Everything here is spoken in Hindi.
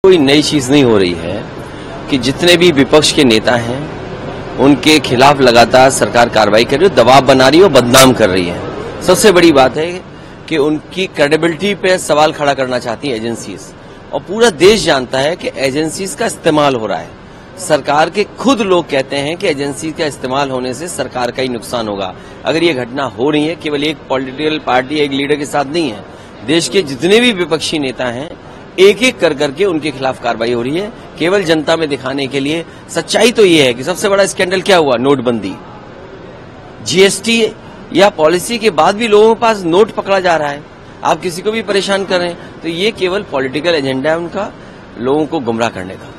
कोई नई चीज नहीं हो रही है कि जितने भी विपक्ष के नेता हैं उनके खिलाफ लगातार सरकार कार्रवाई कर रही है, दबाव बना रही है और बदनाम कर रही है। सबसे बड़ी बात है कि उनकी क्रेडिबिलिटी पे सवाल खड़ा करना चाहती है एजेंसीज, और पूरा देश जानता है कि एजेंसीज का इस्तेमाल हो रहा है। सरकार के खुद लोग कहते हैं कि एजेंसी का इस्तेमाल होने से सरकार का ही नुकसान होगा। अगर ये घटना हो रही है केवल एक पॉलिटिकल पार्टी एक लीडर के साथ नहीं है, देश के जितने भी विपक्षी नेता हैं एक एक कर करके उनके खिलाफ कार्रवाई हो रही है, केवल जनता में दिखाने के लिए। सच्चाई तो ये है कि सबसे बड़ा स्कैंडल क्या हुआ, नोटबंदी। जीएसटी या पॉलिसी के बाद भी लोगों के पास नोट पकड़ा जा रहा है। आप किसी को भी परेशान करें तो ये केवल पॉलिटिकल एजेंडा है उनका, लोगों को गुमराह करने का।